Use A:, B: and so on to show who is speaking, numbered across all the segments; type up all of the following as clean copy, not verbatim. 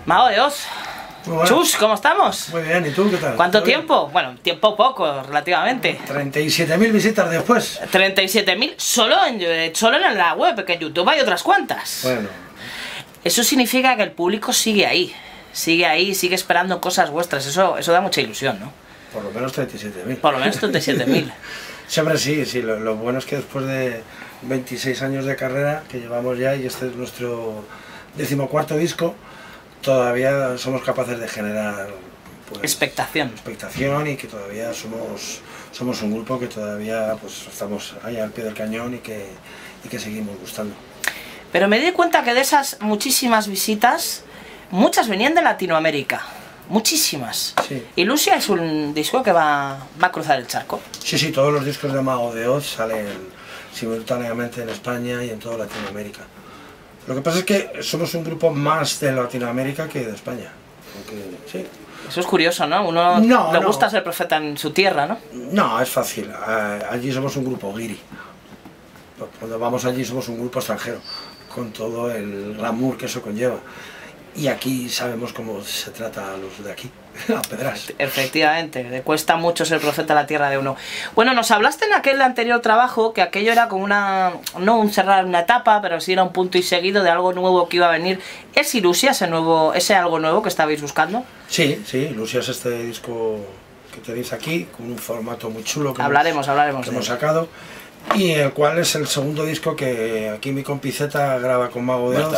A: Mago de Oz. Chus, ¿cómo estamos?
B: Muy bien, ¿y tú qué tal?
A: ¿Cuánto tiempo? Bueno, tiempo poco, relativamente.
B: 37.000 visitas después.
A: 37.000 solo en la web, que en YouTube hay otras cuantas.
B: Bueno.
A: Eso significa que el público sigue ahí, sigue esperando cosas vuestras. Eso da mucha ilusión, ¿no?
B: Por lo menos 37.000.
A: Por lo menos 37.000.
B: Siempre sí, lo bueno es que después de 26 años de carrera que llevamos ya, y este es nuestro 14º disco, todavía somos capaces de generar pues, expectación y que todavía somos un grupo que todavía pues estamos ahí al pie del cañón y que seguimos gustando.
A: Pero me di cuenta que de esas muchísimas visitas, muchas venían de Latinoamérica. Muchísimas.
B: Sí.
A: Ilusia es un disco que va a cruzar el charco.
B: Sí, todos los discos de Mago de Oz salen simultáneamente en España y en toda Latinoamérica. Lo que pasa es que somos un grupo más de Latinoamérica que de España. Aunque, sí.
A: Eso es curioso, ¿no? Uno le gusta ser profeta en su tierra, ¿no?
B: No, es fácil. Allí somos un grupo guiri. Cuando vamos allí somos un grupo extranjero, con todo el glamour que eso conlleva. Y aquí sabemos cómo se trata a los de aquí, a pedras.
A: Efectivamente, le cuesta mucho ser profeta en la tierra de uno. Bueno, nos hablaste en aquel anterior trabajo que aquello era como no un cerrar una etapa, pero sí era un punto y seguido de algo nuevo que iba a venir. ¿Es Ilusia ese algo nuevo que estabais buscando?
B: Sí, Ilusia es este disco que tenéis aquí, con un formato muy chulo que
A: hablaremos
B: hemos sacado. Y el cual es el segundo disco que aquí mi compi Z graba con Mago de Oz.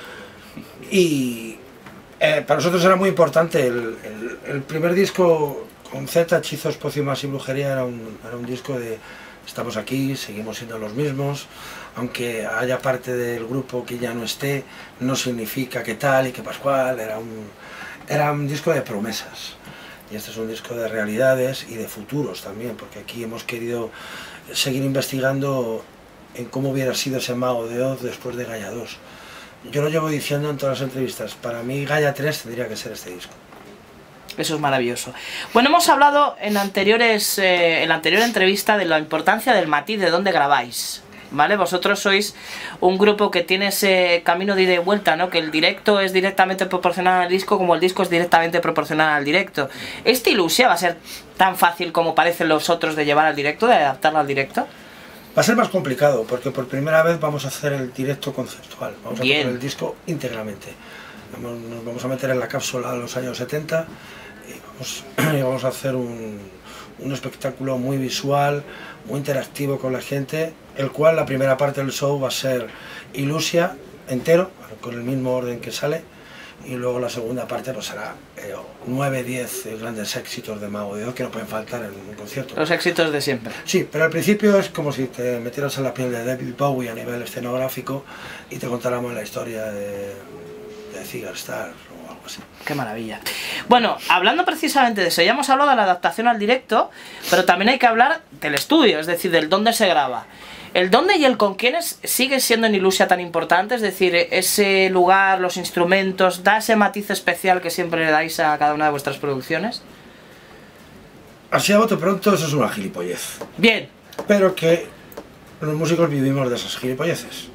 B: Y para nosotros era muy importante, el primer disco con Z, Hechizos, Pócimas y Brujería, era un disco de estamos aquí, seguimos siendo los mismos, aunque haya parte del grupo que ya no esté, no significa que tal y que Pascual, era un disco de promesas. Y este es un disco de realidades y de futuros también, porque aquí hemos querido seguir investigando en cómo hubiera sido ese Mago de Oz después de Gaia 2. Yo lo llevo diciendo en todas las entrevistas, para mí Gaia 3 tendría que ser este disco.
A: Eso es maravilloso. Bueno, hemos hablado en la anterior entrevista de la importancia del matiz, de dónde grabáis, ¿vale? Vosotros sois un grupo que tiene ese camino de ida y vuelta, ¿no? Que el directo es directamente proporcional al disco, como el disco es directamente proporcional al directo. ¿Esta Ilusia va a ser tan fácil como parecen los otros de llevar al directo, de adaptarlo al directo?
B: Va a ser más complicado, porque por primera vez vamos a hacer el directo conceptual, vamos a tocar el disco íntegramente. Nos vamos a meter en la cápsula a los años 70 y vamos a hacer un espectáculo muy visual, muy interactivo con la gente, el cual la primera parte del show va a ser Ilusia entero, con el mismo orden que sale, y luego la segunda parte pues será 9-10 grandes éxitos de Mago de Oz que no pueden faltar en un concierto.
A: Los éxitos de siempre.
B: Sí, pero al principio es como si te metieras en la piel de David Bowie a nivel escenográfico y te contáramos la historia de Cigar Star o algo así.
A: Qué maravilla. Bueno, hablando precisamente de eso, ya hemos hablado de la adaptación al directo, pero también hay que hablar del estudio, es decir, del dónde se graba. ¿El dónde y el con quiénes sigue siendo en Ilusia tan importante? Es decir, ese lugar, los instrumentos, ¿da ese matiz especial que siempre le dais a cada una de vuestras producciones?
B: Así a bote pronto, eso es una gilipollez.
A: Bien.
B: Pero que los músicos vivimos de esas gilipolleces.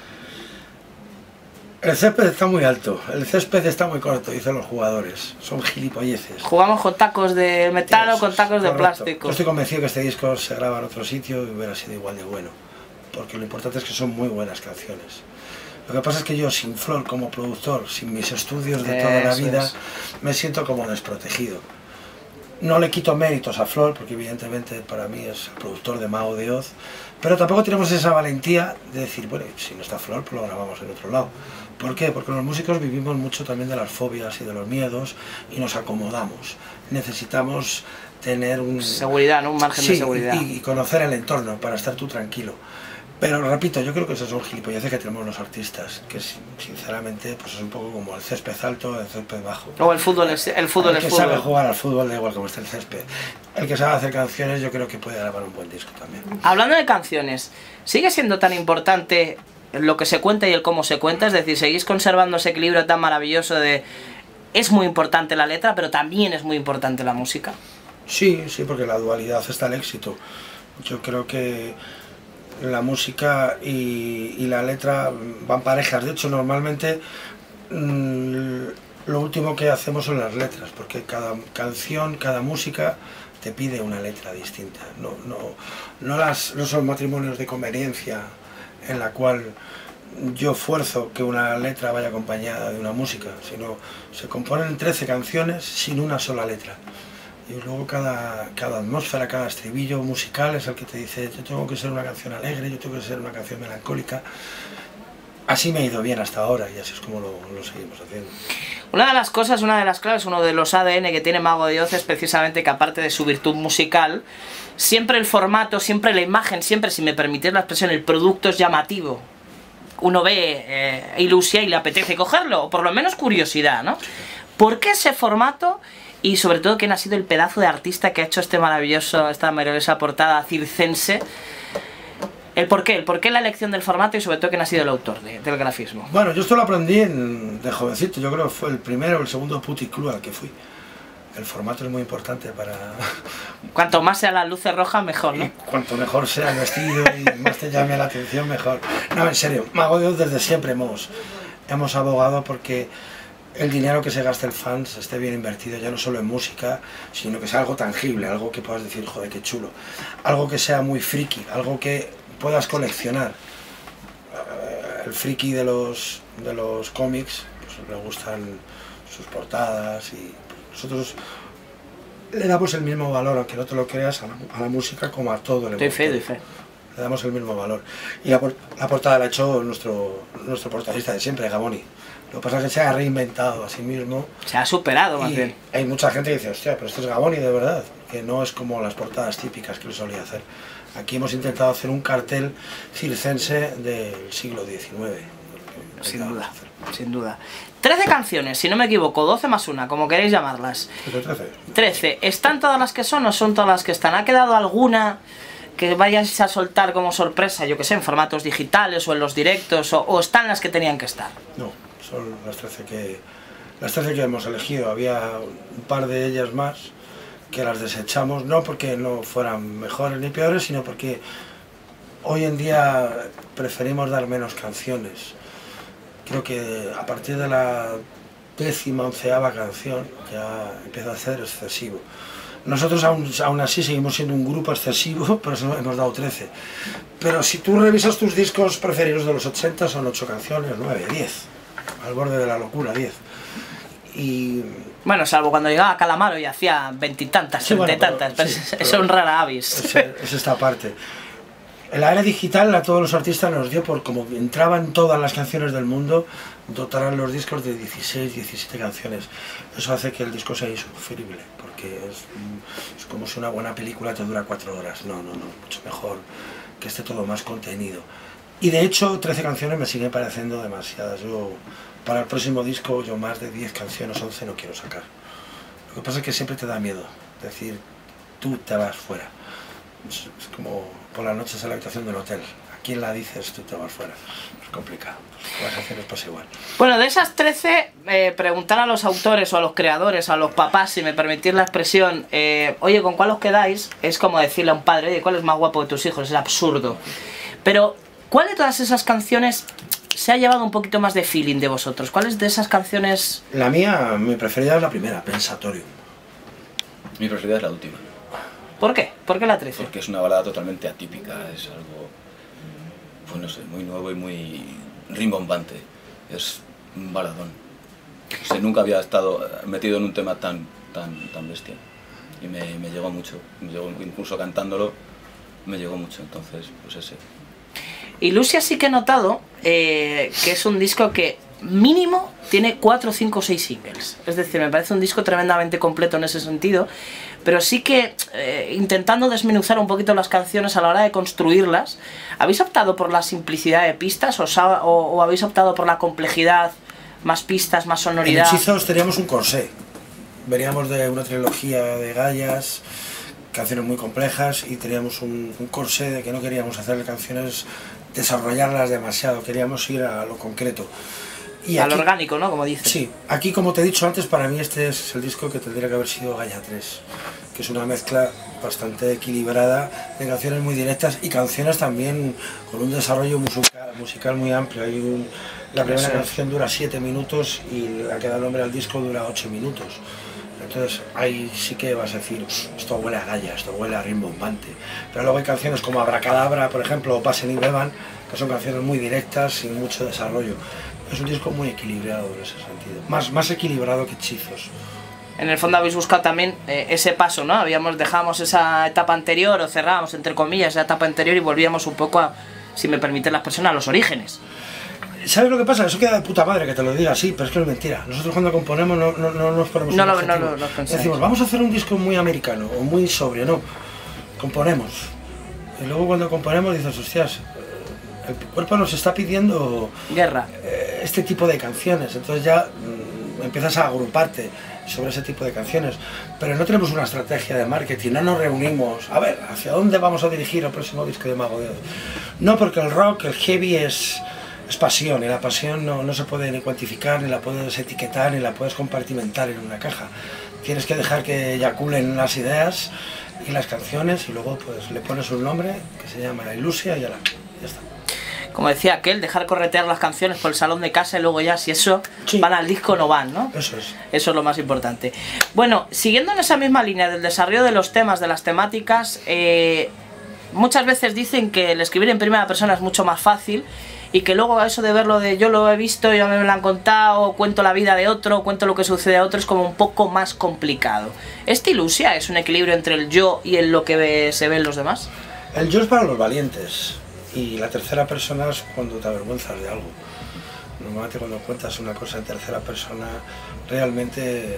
B: El césped está muy alto, el césped está muy corto, dicen los jugadores. Son gilipolleces.
A: Jugamos con tacos de metal o con tacos de plástico.
B: Yo estoy convencido que este disco se graba en otro sitio y hubiera sido igual de bueno. Porque lo importante es que son muy buenas canciones. Lo que pasa es que yo, sin Flor como productor, sin mis estudios de toda la vida, me siento como desprotegido. No le quito méritos a Flor, porque evidentemente para mí es el productor de Mago de Oz, pero tampoco tenemos esa valentía de decir, bueno, si no está Flor, pues lo grabamos en otro lado. ¿Por qué? Porque los músicos vivimos mucho también de las fobias y de los miedos y nos acomodamos. Necesitamos tener
A: seguridad, ¿no? Un margen de seguridad.
B: Y conocer el entorno para estar tú tranquilo. Pero repito, yo creo que esas son gilipolleces que tenemos los artistas, que sinceramente pues es un poco como el césped alto, el césped bajo.
A: O el fútbol es fútbol.
B: El que sabe jugar al fútbol, da igual cómo esté el césped. El que sabe hacer canciones, yo creo que puede grabar un buen disco también.
A: Hablando de canciones, ¿sigue siendo tan importante lo que se cuenta y el cómo se cuenta? Es decir, ¿seguís conservando ese equilibrio tan maravilloso de... es muy importante la letra, pero también es muy importante la música?
B: Sí, porque la dualidad está el éxito. Yo creo que la música y la letra van parejas. De hecho, normalmente lo último que hacemos son las letras, porque cada canción, cada música te pide una letra distinta. No son matrimonios de conveniencia en la cual yo fuerzo que una letra vaya acompañada de una música, sino se componen 13 canciones sin una sola letra. Y luego cada atmósfera, cada estribillo musical es el que te dice: yo tengo que ser una canción alegre, yo tengo que ser una canción melancólica. Así me ha ido bien hasta ahora y así es como lo seguimos haciendo.
A: Una de las cosas, una de las claves, uno de los ADN que tiene Mago de Oz es precisamente que, aparte de su virtud musical, siempre el formato, siempre la imagen, siempre, si me permitís la expresión, el producto es llamativo. Uno ve Ilusia y le apetece cogerlo, o por lo menos curiosidad, ¿no? ¿Por qué ese formato? Y sobre todo, ¿quién ha sido el pedazo de artista que ha hecho esta maravillosa portada circense? ¿El por qué la elección del formato y sobre todo quién ha sido el autor del grafismo?
B: Bueno, yo esto lo aprendí de jovencito, yo creo que fue el primero o el segundo puticlub al que fui. El formato es muy importante para...
A: Cuanto más sea las luces rojas, mejor, ¿no?
B: Y cuanto mejor sea el vestido y más te llame la atención, mejor. No, en serio, Mago de Oz desde siempre hemos abogado porque el dinero que se gasta el fans esté bien invertido, ya no solo en música, sino que sea algo tangible, algo que puedas decir, joder, qué chulo. Algo que sea muy friki, algo que puedas coleccionar. El friki de los cómics, pues le gustan sus portadas y nosotros le damos el mismo valor, aunque no te lo creas, a la música como a todo el mundo.
A: Doy fe.
B: Le damos el mismo valor. Y la portada la ha hecho nuestro portadista de siempre, Gaboni. Lo que pasa es que se ha reinventado a sí mismo.
A: Se ha superado, más bien.
B: Hay mucha gente que dice: hostia, pero esto es Gaboni de verdad, que no es como las portadas típicas que él solía hacer. Aquí hemos intentado hacer un cartel circense del siglo XIX.
A: Sin duda. 13 canciones, si no me equivoco, 12 más una, como queréis llamarlas. 13. ¿Están todas las que son o son todas las que están? ¿Ha quedado alguna que vayáis a soltar como sorpresa, yo que sé, en formatos digitales o en los directos, o están las que tenían que estar?
B: No, son las 13 que hemos elegido. Había un par de ellas más que las desechamos, no porque no fueran mejores ni peores, sino porque hoy en día preferimos dar menos canciones. Creo que a partir de la 10ª, 11ª canción ya empieza a ser excesivo. Nosotros aún así seguimos siendo un grupo excesivo, por eso hemos dado 13. Pero si tú revisas tus discos preferidos de los 80, son 8 canciones, 9, 10. Al borde de la locura, 10. Y...
A: bueno, salvo cuando llegaba Calamaro y hacía 20 y tantas, 30 y tantas, pero eso es un rara avis.
B: Es esta parte. En la era digital a todos los artistas nos dio por, como entraban todas las canciones del mundo, dotarán los discos de 16, 17 canciones. Eso hace que el disco sea insufrible, porque es como si una buena película te dura 4 horas. No, mucho mejor que esté todo más contenido. Y de hecho 13 canciones me siguen pareciendo demasiadas. Yo, para el próximo disco, yo más de 10 canciones, 11 no quiero sacar. Lo que pasa es que siempre te da miedo decir, tú te vas fuera. Es como por las noches en la habitación del hotel. ¿A quién la dices tú te vas fuera? Es complicado. Pues las canciones pasa igual.
A: Bueno, de esas 13, preguntar a los autores o a los creadores, a los papás, si me permitís la expresión, oye, ¿con cuál os quedáis? Es como decirle a un padre, oye, ¿cuál es más guapo de tus hijos? Es absurdo. Pero, ¿cuál de todas esas canciones se ha llevado un poquito más de feeling de vosotros? ¿Cuáles de esas canciones...?
B: La mía, mi preferida es la primera, Pensatorium.
C: Mi preferida es la última.
A: ¿Por qué? ¿Por qué la 13?
C: Porque es una balada totalmente atípica, es algo, pues no sé, muy nuevo y muy rimbombante. Es un baladón. O sea, nunca había estado metido en un tema tan bestia. Y me llegó mucho, incluso cantándolo, me llegó mucho, entonces, pues ese.
A: Ilusia sí que he notado que es un disco que mínimo tiene 4, 5, 6 singles. Es decir, me parece un disco tremendamente completo en ese sentido, pero sí que intentando desmenuzar un poquito las canciones a la hora de construirlas, ¿habéis optado por la simplicidad de pistas o habéis optado por la complejidad, más pistas, más sonoridad?
B: En Hechizos teníamos un corsé. Veníamos de una trilogía de gallas, canciones muy complejas, y teníamos un corsé de que no queríamos hacer canciones, desarrollarlas demasiado, queríamos ir a lo concreto. Y
A: al orgánico, ¿no? Como dices.
B: Sí, aquí, como te he dicho antes, para mí este es el disco que tendría que haber sido Gaia 3, que es una mezcla bastante equilibrada de canciones muy directas y canciones también con un desarrollo musical muy amplio. Hay La primera canción dura 7 minutos y la que da nombre al disco dura 8 minutos. Entonces ahí sí que vas a decir, esto huele a galla, esto huele a rimbombante. Pero luego hay canciones como Abracadabra, por ejemplo, o Pasen y Beban, que son canciones muy directas, sin mucho desarrollo. Es un disco muy equilibrado en ese sentido, más equilibrado que Hechizos.
A: En el fondo habéis buscado también ese paso, ¿no? Dejábamos esa etapa anterior, o cerrábamos, entre comillas, esa etapa anterior y volvíamos un poco a, si me permiten las personas, a los orígenes.
B: ¿Sabes lo que pasa? Eso queda de puta madre que te lo diga así, pero es que es mentira. Nosotros cuando componemos no nos ponemos un objetivo. No decimos, vamos a hacer un disco muy americano o muy sobrio, no. Componemos. Y luego cuando componemos dices, hostias, el cuerpo nos está pidiendo...
A: guerra.
B: Este tipo de canciones. Entonces ya empiezas a agruparte sobre ese tipo de canciones. Pero no tenemos una estrategia de marketing, no nos reunimos. A ver, ¿hacia dónde vamos a dirigir el próximo disco de Mago de Oz? No, porque el rock, el heavy es pasión, y la pasión no se puede ni cuantificar, ni la puedes etiquetar, ni la puedes compartimentar en una caja. Tienes que dejar que eyaculen las ideas y las canciones y luego pues le pones un nombre que se llama Ilusia y ya está.
A: Como decía aquel, dejar corretear las canciones por el salón de casa y luego ya si eso van al disco no van, ¿no?
B: Eso es.
A: Eso es lo más importante. Bueno, siguiendo en esa misma línea del desarrollo de los temas, de las temáticas, muchas veces dicen que el escribir en primera persona es mucho más fácil y que luego eso de verlo de yo lo he visto, yo me lo han contado, cuento la vida de otro, cuento lo que sucede a otro, es como un poco más complicado. ¿Esta Ilusia es un equilibrio entre el yo y en lo que se ve en los demás?
B: El yo es para los valientes y la tercera persona es cuando te avergüenzas de algo. Normalmente cuando cuentas una cosa en tercera persona, realmente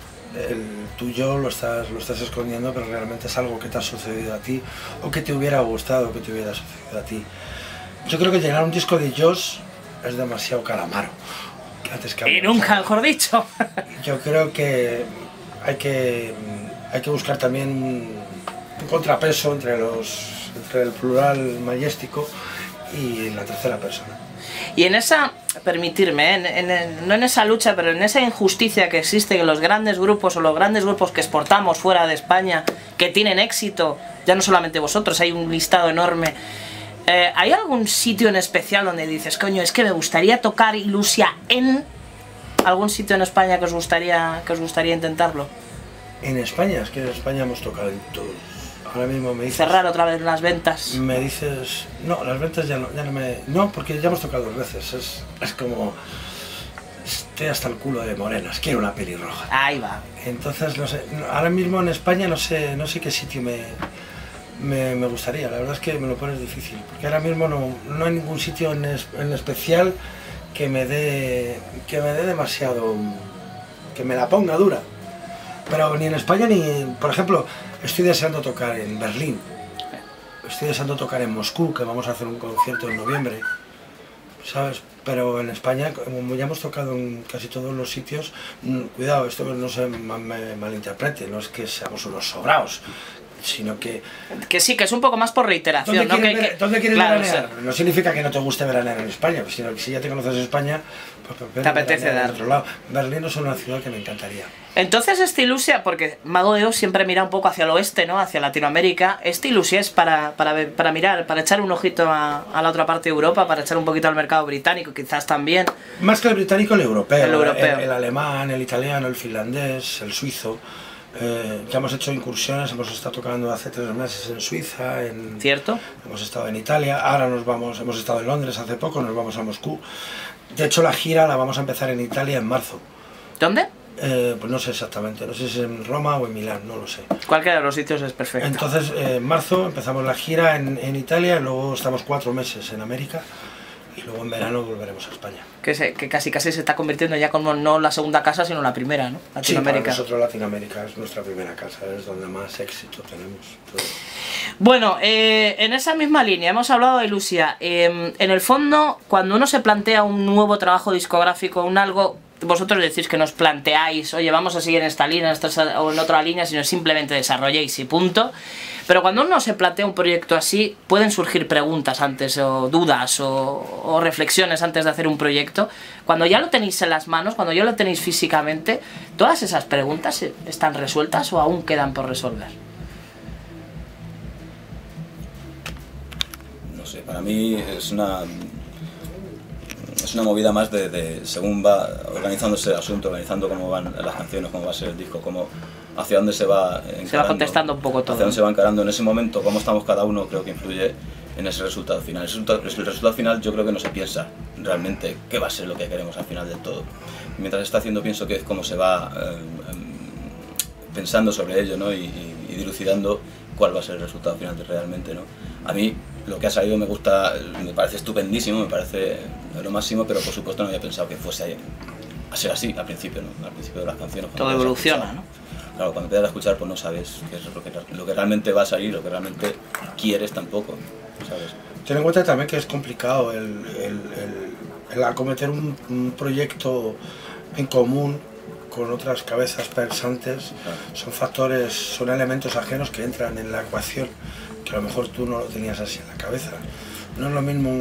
B: tu yo lo estás escondiendo, pero realmente es algo que te ha sucedido a ti o que te hubiera gustado que te hubiera sucedido a ti. Yo creo que llenar un disco de Josh es demasiado calamaro.
A: Y nunca mejor dicho.
B: Yo creo que hay que buscar también un contrapeso entre el plural mayéstico y la tercera persona.
A: Y en esa, permitirme, no en esa lucha, pero en esa injusticia que existe en los grandes grupos o los grandes grupos que exportamos fuera de España, que tienen éxito, ya no solamente vosotros, hay un listado enorme. ¿Hay algún sitio en especial donde dices, coño, es que me gustaría tocar Ilusia en algún sitio en España que os gustaría intentarlo?
B: En España, es que en España hemos tocado en todos. Ahora mismo me dices...
A: ¿Cerrar otra vez las ventas?
B: Me dices... No, las ventas ya no me... No, porque ya hemos tocado 2 veces. Es como... Estoy hasta el culo de morenas, quiero una pelirroja.
A: Ahí va.
B: Entonces, no sé, ahora mismo en España no sé qué sitio me gustaría. La verdad es que me lo pones difícil, porque ahora mismo no hay ningún sitio en especial que me dé demasiado... que me la ponga dura. Pero ni en España ni... Por ejemplo, estoy deseando tocar en Berlín. Estoy deseando tocar en Moscú, que vamos a hacer un concierto en noviembre. ¿Sabes? Pero en España, como ya hemos tocado en casi todos los sitios, cuidado, esto no se me malinterprete, no es que seamos unos sobraos, sino que...
A: Que sí, que es un poco más por reiteración.
B: ¿Dónde quieres veranear? No significa que no te guste veranear en España, sino que si ya te conoces España, pues
A: te apetece dar.
B: Otro lado. Berlín es una ciudad que me encantaría.
A: Entonces esta Ilusia, porque Mago de Oz siempre mira un poco hacia el oeste, ¿no? Hacia Latinoamérica. Esta Ilusia es para mirar, para echar un ojito a la otra parte de Europa, para echar un poquito al mercado británico, quizás también.
B: Más que el británico, el europeo.
A: El
B: alemán, el italiano, el finlandés, el suizo. Ya hemos hecho incursiones, hemos estado tocando hace 3 meses en Suiza,
A: ¿Cierto?
B: Hemos estado en Italia, ahora hemos estado en Londres hace poco, nos vamos a Moscú. De hecho la gira la vamos a empezar en Italia en marzo.
A: ¿Dónde?
B: Pues no sé exactamente, no sé si es en Roma o en Milán, no lo sé.
A: Cualquiera de los sitios es perfecto.
B: Entonces en marzo empezamos la gira en Italia, luego estamos 4 meses en América. Y luego en verano volveremos a España.
A: Que casi se está convirtiendo ya como no la segunda casa, sino la primera, ¿no?
B: Latinoamérica. Sí, para nosotros Latinoamérica es nuestra primera casa, es donde más éxito tenemos.
A: Bueno, en esa misma línea hemos hablado de Ilusia. En el fondo, cuando uno se plantea un nuevo trabajo discográfico, vosotros decís que nos planteáis, oye, vamos a seguir en esta línea o en otra línea, sino simplemente desarrolléis y punto. Pero cuando uno se plantea un proyecto así, pueden surgir preguntas antes, o dudas, o reflexiones antes de hacer un proyecto. Cuando ya lo tenéis en las manos, cuando ya lo tenéis físicamente, ¿todas esas preguntas están resueltas o aún quedan por resolver?
C: No sé, para mí es es una movida más de según va organizándose el asunto, organizando cómo van las canciones, cómo va a ser el disco, hacia dónde se va encarando.
A: Se va contestando un poco todo.
C: Hacia dónde se va encarando en ese momento, cómo estamos cada uno, creo que influye en ese resultado final. El resultado final yo creo que no se piensa realmente qué va a ser lo que queremos al final del todo. Mientras se está haciendo pienso que es cómo se va pensando sobre ello, ¿no? y dilucidando cuál va a ser el resultado final realmente, ¿no? A mí lo que ha salido me gusta, me parece estupendísimo, me parece lo máximo, pero por supuesto no había pensado que fuese a ser así al principio, ¿no? Al principio de las canciones.
A: Todo evoluciona, ¿no?
C: Claro, cuando empiezas a escuchar pues no sabes qué es lo que realmente va a salir, lo que realmente quieres tampoco, ¿sabes?
B: Ten en cuenta también que es complicado el acometer un proyecto en común con otras cabezas pensantes. Son factores, son elementos ajenos que entran en la ecuación, que a lo mejor tú no lo tenías así en la cabeza. No es lo mismo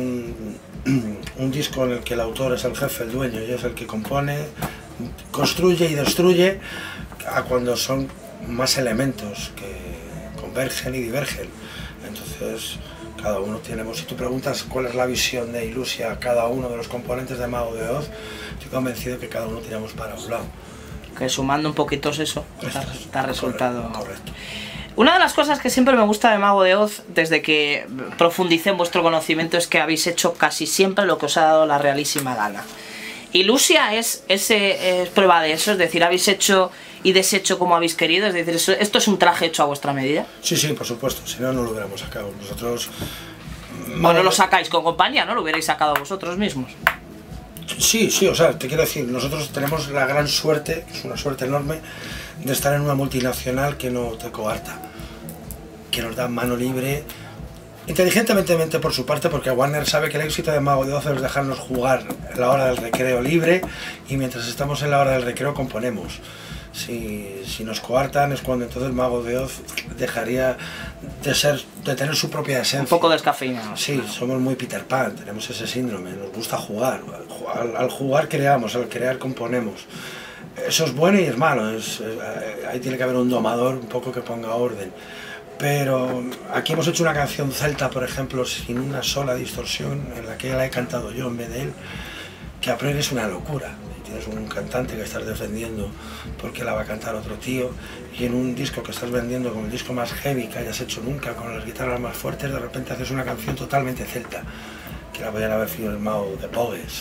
B: un disco en el que el autor es el jefe, el dueño, y es el que compone, construye y destruye, a cuando son más elementos que convergen y divergen. Entonces, cada uno tenemos, si tú preguntas cuál es la visión de Ilusia a cada uno de los componentes de Mago de Oz, estoy convencido que cada uno tiramos para un lado.
A: Que sumando un poquito eso, está resultado.
B: Correcto.
A: Una de las cosas que siempre me gusta de Mago de Oz, desde que profundicé en vuestro conocimiento, es que habéis hecho casi siempre lo que os ha dado la realísima gana. Ilusia es prueba de eso, es decir, habéis hecho y deshecho como habéis querido, es decir, ¿esto es un traje hecho a vuestra medida?
B: Sí, sí, por supuesto, si no, no lo hubiéramos sacado. Nosotros...
A: Bueno, lo sacáis con compañía, ¿no? Lo hubierais sacado vosotros mismos.
B: Sí, sí, o sea, te quiero decir, nosotros tenemos la gran suerte, es una suerte enorme, de estar en una multinacional que no te coarta, que nos da mano libre, inteligentemente por su parte, porque Warner sabe que el éxito de Mago de Oz es dejarnos jugar a la hora del recreo libre, y mientras estamos en la hora del recreo componemos. Si nos coartan es cuando entonces Mago de Oz dejaría de tener su propia esencia.
A: Un poco descafeinado.
B: Sí, somos muy Peter Pan, tenemos ese síndrome, nos gusta jugar. Al jugar creamos, al crear componemos. Eso es bueno y es malo, ahí tiene que haber un domador un poco que ponga orden. Pero aquí hemos hecho una canción celta, por ejemplo, sin una sola distorsión, en la que la he cantado yo en vez de él, que a priori es una locura. Tienes un cantante que estás defendiendo porque la va a cantar otro tío, y en un disco que estás vendiendo como el disco más heavy que hayas hecho nunca, con las guitarras más fuertes, de repente haces una canción totalmente celta, que la podían haber firmado de Pogues.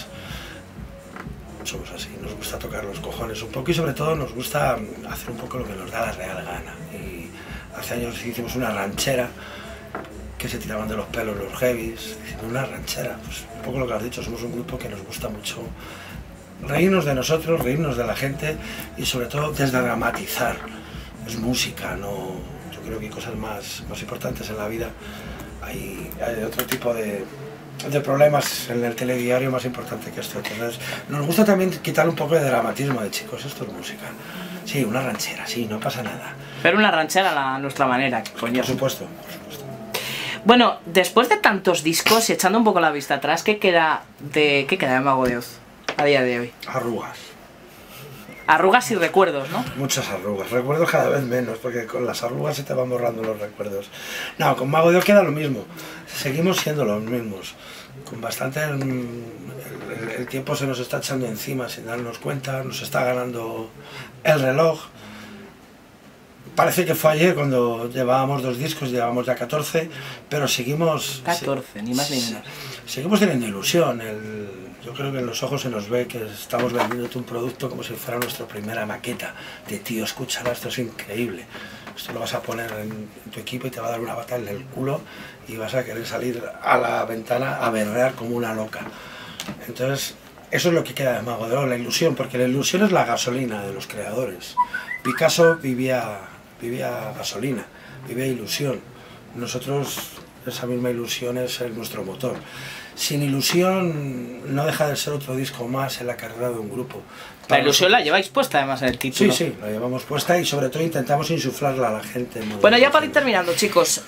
B: Somos así, nos gusta tocar los cojones un poco y sobre todo nos gusta hacer un poco lo que nos da la real gana. Y hace años hicimos una ranchera que se tiraban de los pelos los heavies, una ranchera, pues un poco lo que has dicho, somos un grupo que nos gusta mucho reírnos de nosotros, reírnos de la gente y sobre todo desdramatizar. Es música, no, yo creo que hay cosas más importantes en la vida, hay otro tipo de problemas en el telediario más importante que esto. Entonces nos gusta también quitar un poco de dramatismo de chicos, esto es música. Sí, una ranchera, sí, no pasa nada.
A: Pero una ranchera a nuestra manera, coño.
B: Por supuesto, por supuesto.
A: Bueno, después de tantos discos y echando un poco la vista atrás, ¿qué queda de Mago de Oz a día de hoy?
B: Arrugas.
A: Arrugas y recuerdos, ¿no?
B: Muchas arrugas, recuerdos cada vez menos, porque con las arrugas se te van borrando los recuerdos. No, con Mago de Oz queda lo mismo, seguimos siendo los mismos. Con bastante... El tiempo se nos está echando encima sin darnos cuenta, nos está ganando el reloj. Parece que fue ayer cuando llevábamos 2 discos, llevamos ya 14, pero seguimos...
A: 14, ni más ni menos.
B: Seguimos teniendo ilusión. Yo creo que en los ojos se nos ve que estamos vendiéndote un producto como si fuera nuestra primera maqueta. De tío, escúchala, esto es increíble. Esto lo vas a poner en tu equipo y te va a dar una bata en el culo y vas a querer salir a la ventana a berrear como una loca. Entonces, eso es lo que queda de Mago de Oz, la ilusión, porque la ilusión es la gasolina de los creadores. Picasso vivía gasolina, vivía ilusión. Nosotros, esa misma ilusión es nuestro motor. Sin ilusión no deja de ser otro disco más en la carrera de un grupo.
A: La ilusión la lleváis puesta además en el título.
B: Sí, sí, la llevamos puesta y sobre todo intentamos insuflarla a la gente.
A: Bueno, ya para ir terminando, chicos.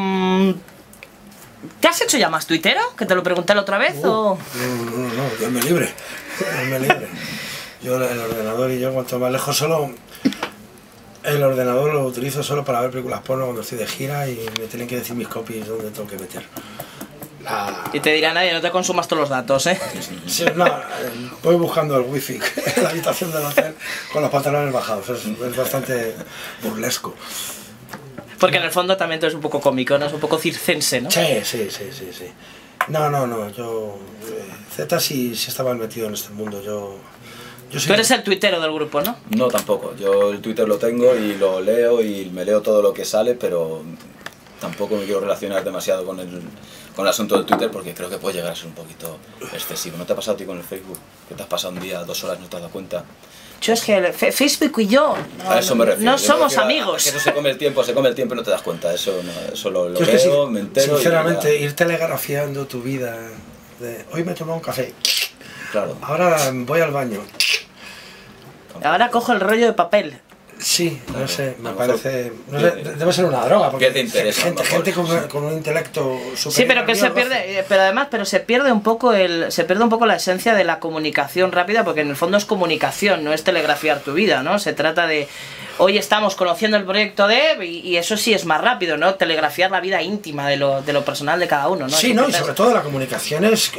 A: ¿Te has hecho ya más tuitero? ¿Que te lo pregunté la otra vez? ¿O?
B: No, Dios me libre. Dios me libre. Yo el ordenador y yo cuanto más lejos solo... El ordenador lo utilizo solo para ver películas porno cuando estoy de gira y me tienen que decir mis copies dónde tengo que meter.
A: Y te dirá nadie, no te consumas todos los datos, ¿eh?
B: Sí, no, voy buscando el wifi en la habitación del hotel con los pantalones bajados, es bastante burlesco.
A: Porque en el fondo también tú eres un poco cómico, ¿no? Es un poco circense, ¿no?
B: Sí. No, yo... Z sí estaba metido en este mundo, yo
A: Tú eres el tuitero del grupo, ¿no?
C: No, tampoco. Yo el Twitter lo tengo y lo leo y me leo todo lo que sale, pero tampoco me quiero relacionar demasiado con el asunto del Twitter porque creo que puede llegar a ser un poquito excesivo. ¿No te ha pasado a ti con el Facebook? Que te has pasado un día, 2 horas, no te has dado cuenta.
A: Yo es que Facebook y yo
C: a eso me refiero.
A: No somos amigos.
C: Que eso se come el tiempo y no te das cuenta. Eso lo leo, me entero.
B: Sinceramente, ir telegrafiando tu vida de hoy me he tomado un café.
C: Claro.
B: Ahora voy al baño.
A: Ahora cojo el rollo de papel.
B: Sí, no sé, me parece... No sé, debe ser una droga, porque
C: ¿qué te interesa?
B: Gente con un intelecto superior.
A: Sí, pero que se pierde, pero se pierde un poco la esencia de la comunicación rápida, porque en el fondo es comunicación, no es telegrafiar tu vida, ¿no? Se trata de hoy estamos conociendo el proyecto de y eso sí es más rápido, ¿no? Telegrafiar la vida íntima de lo personal de cada uno, ¿no?
B: Sí, no, y sobre todo la comunicación es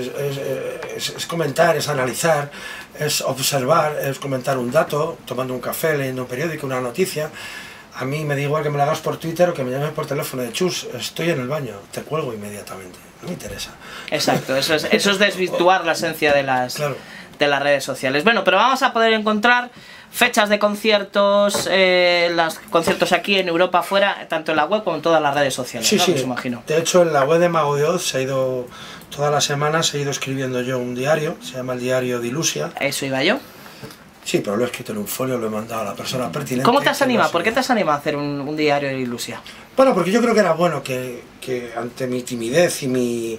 B: comentar, es analizar, es observar, es comentar un dato, tomando un café, leyendo un periódico, una noticia. A mí me da igual que me la hagas por Twitter o que me llames por teléfono de chus, estoy en el baño, te cuelgo inmediatamente, no me interesa.
A: Exacto, eso es desvirtuar la esencia de las redes sociales. Bueno, pero vamos a poder encontrar fechas de conciertos, los conciertos aquí en Europa, afuera, tanto en la web como en todas las redes sociales.
B: Sí,
A: ¿no?
B: sí.
A: Pues imagino.
B: De hecho, en la web de Mago de Oz todas las semanas he ido escribiendo yo un diario, se llama el Diario de Ilusia.
A: Eso iba yo.
B: Sí, pero lo he escrito en un folio, lo he mandado a la persona pertinente.
A: ¿Cómo te has animado? ¿Por qué te has animado a hacer un diario de Ilusia?
B: Bueno, porque yo creo que era bueno que ante mi timidez y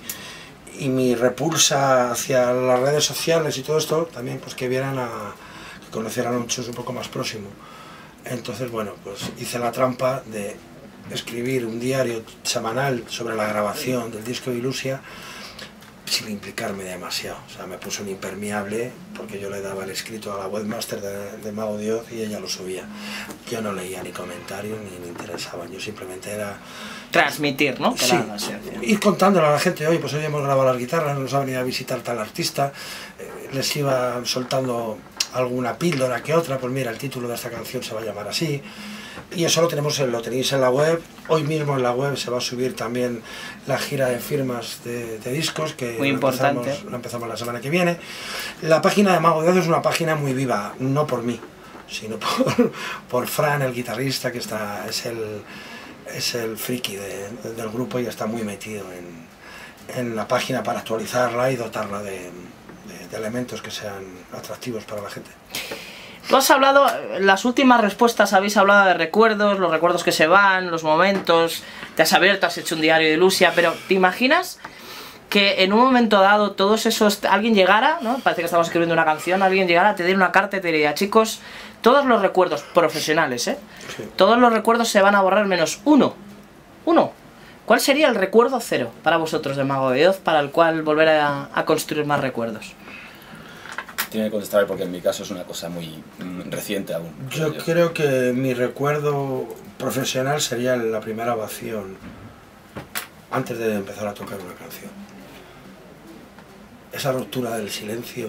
B: mi repulsa hacia las redes sociales y todo esto, también pues que conocieran a un chus un poco más próximo. Entonces, bueno, pues hice la trampa de escribir un diario semanal sobre la grabación del disco de Ilusia sin implicarme demasiado. O sea, me puse un impermeable porque yo le daba el escrito a la webmaster de Mago de Oz y ella lo subía. Yo no leía ni comentarios ni me interesaban, yo simplemente era...
A: Transmitir, ¿no?
B: Sí, ir contándole a la gente, oye, pues hoy hemos grabado las guitarras, nos ha venido a visitar tal artista, les iba soltando alguna píldora que otra, pues mira, el título de esta canción se va a llamar así, y eso lo tenéis en la web. Hoy mismo en la web se va a subir también la gira de firmas de discos, que
A: muy importante.
B: Lo empezamos la semana que viene. La página de Mago de Oz es una página muy viva, no por mí, sino por Fran, el guitarrista, que es el friki del grupo y está muy metido en la página para actualizarla y dotarla de elementos que sean atractivos para la gente.
A: Tú has hablado, las últimas respuestas habéis hablado de recuerdos, los recuerdos que se van, los momentos, te has abierto, has hecho un diario de Ilusia, pero ¿te imaginas que en un momento dado todos esos, alguien llegara, ¿no? Parece que estamos escribiendo una canción, alguien llegara, te diera una carta y te diría, chicos, todos los recuerdos profesionales, sí. Todos los recuerdos se van a borrar menos uno. ¿Cuál sería el recuerdo cero para vosotros de Mago de Oz, para el cual volver a construir más recuerdos?
C: Tiene que contestar porque en mi caso es una cosa muy reciente aún.
B: Yo creo que mi recuerdo profesional sería la primera ovación antes de empezar a tocar una canción. Esa ruptura del silencio,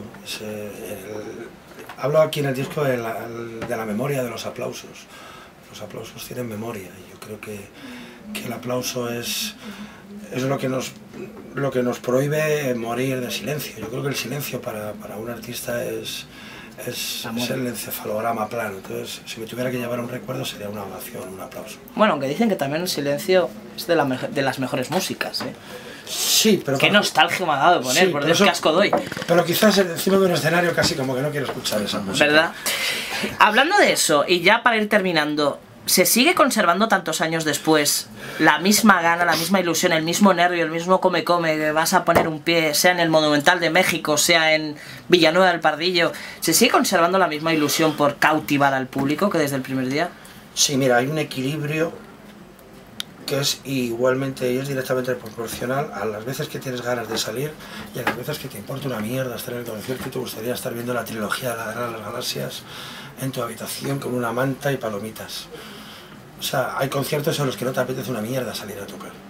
B: hablo aquí en el disco de la memoria de los aplausos. Los aplausos tienen memoria y yo creo que el aplauso es lo que nos prohíbe morir de silencio. Yo creo que el silencio para un artista es el encefalograma plano. Entonces, si me tuviera que llevar un recuerdo sería una ovación, un aplauso.
A: Bueno, aunque dicen que también el silencio es de las mejores músicas, ¿eh?
B: Sí, pero...
A: Qué nostalgia me ha dado poner, sí, por Dios, qué asco doy.
B: Pero quizás encima de un escenario casi como que no quiero escuchar esa música.
A: ¿Verdad? Hablando de eso, y ya para ir terminando, ¿se sigue conservando tantos años después la misma gana, la misma ilusión, el mismo nervio, el mismo come que vas a poner un pie, sea en el Monumental de México, sea en Villanueva del Pardillo? ¿Se sigue conservando la misma ilusión por cautivar al público que desde el primer día?
B: Sí, mira, hay un equilibrio que es igualmente y es directamente proporcional a las veces que tienes ganas de salir y a las veces que te importa una mierda estar en el concierto y te gustaría estar viendo la trilogía de la Guerra de las Galaxias en tu habitación con una manta y palomitas. O sea, hay conciertos en los que no te apetece una mierda salir a tocar.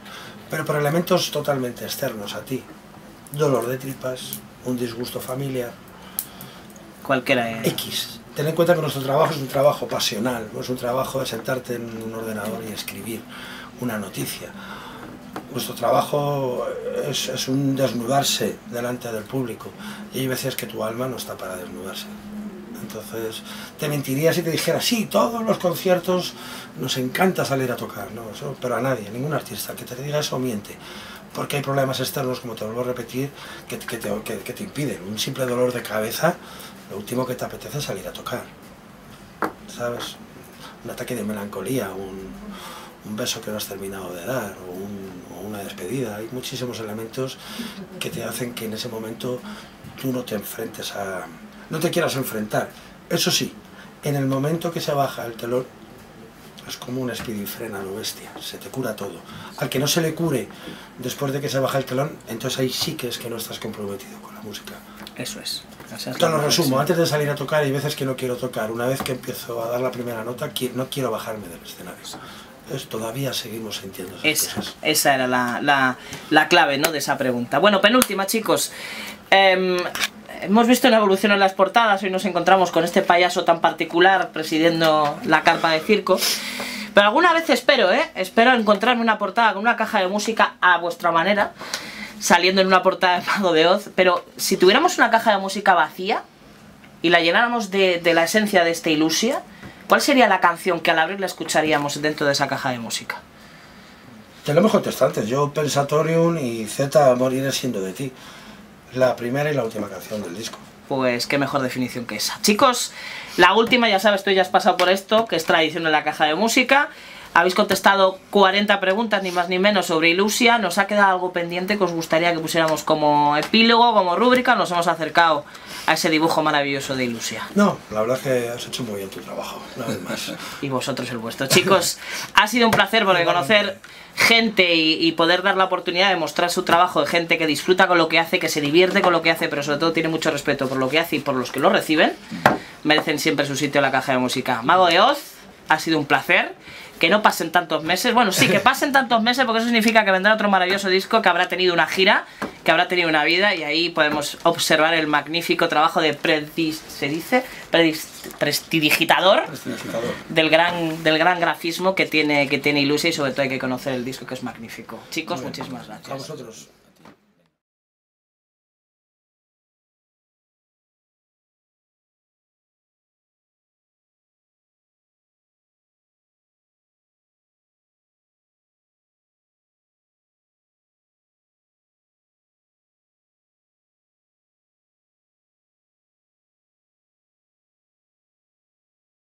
B: pero por elementos totalmente externos a ti. Dolor de tripas, un disgusto familiar.
A: Cualquiera.
B: X. Ten en cuenta que nuestro trabajo es un trabajo pasional, no es un trabajo de sentarte en un ordenador y escribir una noticia. Nuestro trabajo es un desnudarse delante del público y hay veces que tu alma no está para desnudarse. Entonces, te mentiría si te dijera, sí, todos los conciertos nos encanta salir a tocar, ¿no? Eso, pero a nadie, ningún artista que te diga eso miente, porque hay problemas externos, como te vuelvo a repetir, que te impiden. Un simple dolor de cabeza, lo último que te apetece es salir a tocar, ¿sabes? Un ataque de melancolía, un beso que no has terminado de dar, o una despedida. Hay muchísimos elementos que te hacen que en ese momento tú no te enfrentes no te quieras enfrentar. Eso sí, en el momento que se baja el telón, es como un espidifrena a lo bestia, se te cura todo. Al que no se le cure después de que se baja el telón, entonces ahí sí que es que no estás comprometido con la música.
A: Eso es.
B: Te lo resumo, antes de salir a tocar hay veces que no quiero tocar. Una vez que empiezo a dar la primera nota, no quiero bajarme del escenario. Todavía seguimos sintiendo esas cosas.
A: Esa era la clave, ¿no?, de esa pregunta. Bueno, penúltima, chicos. Hemos visto una evolución en las portadas. Hoy nos encontramos con este payaso tan particular presidiendo la carpa de circo. Pero alguna vez espero encontrarme una portada con una caja de música a vuestra manera, saliendo en una portada de Mago de Oz. Pero si tuviéramos una caja de música vacía y la llenáramos de la esencia de esta Ilusia, ¿cuál sería la canción que al abrirla escucharíamos dentro de esa caja de música?
B: Tenemos contextantes. Yo, Pensatorium y Z, Moriré siendo de ti. La primera y la última canción del disco.
A: Pues qué mejor definición que esa. Chicos, la última, ya sabes, tú ya has pasado por esto, que es tradición en la caja de música. Habéis contestado 40 preguntas, ni más ni menos, sobre Ilusia. Nos ha quedado algo pendiente que os gustaría que pusiéramos como epílogo, como rúbrica. Nos hemos acercado a ese dibujo maravilloso de Ilusia.
B: No, la verdad es que has hecho muy bien tu trabajo, una vez más.
A: Y vosotros el vuestro. Chicos, ha sido un placer porque conocer gente y poder dar la oportunidad de mostrar su trabajo de gente que disfruta con lo que hace, que se divierte con lo que hace, pero sobre todo tiene mucho respeto por lo que hace y por los que lo reciben, merecen siempre su sitio en la caja de música. Mago de Oz, ha sido un placer. Que no pasen tantos meses, bueno, sí, que pasen tantos meses, porque eso significa que vendrá otro maravilloso disco, que habrá tenido una gira, que habrá tenido una vida, y ahí podemos observar el magnífico trabajo de prestidigitador del gran grafismo que tiene Ilusia, y sobre todo hay que conocer el disco, que es magnífico. Chicos, muchísimas gracias.
B: A vosotros.